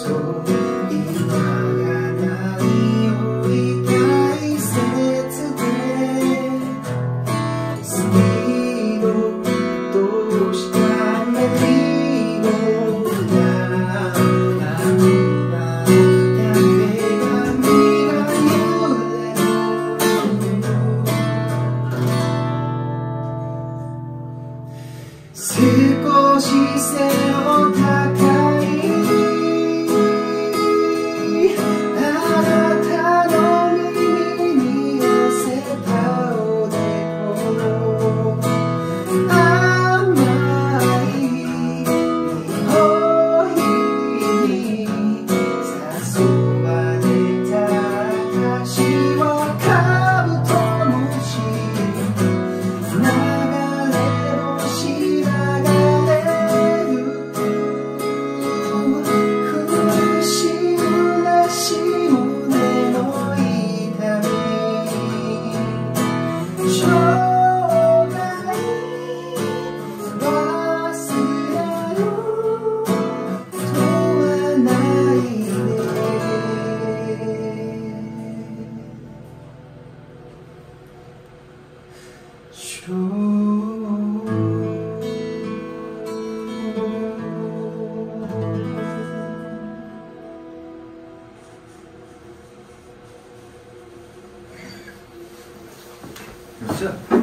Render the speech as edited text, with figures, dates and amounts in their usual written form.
そう今が何より大切でスピードとしたメリーの中少し背の高いあなたの耳に寄せたおでこの甘い匂いに誘われた私はカブトムシ流れ星よっしゃ。